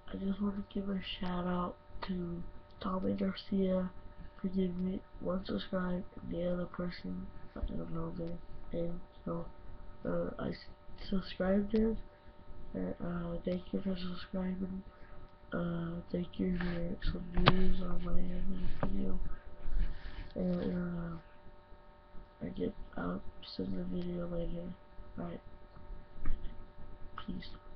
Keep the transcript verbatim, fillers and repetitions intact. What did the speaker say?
I just want to give a shout out to Tommy Garcia for giving me one subscribe and the other person, I don't know their name, so uh, I subscribed it. Uh, thank you for subscribing. Uh, thank you for some views on my video. And uh, I get I'll send the video later. Alright, peace.